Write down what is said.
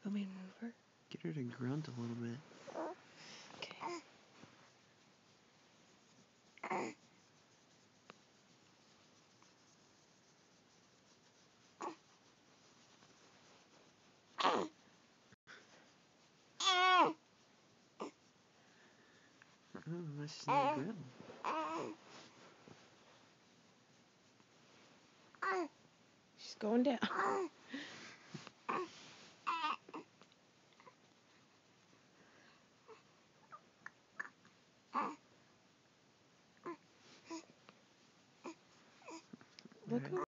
Want me to move her? Get her to grunt a little bit. Okay. Oh, that's not good. She's going down. Look.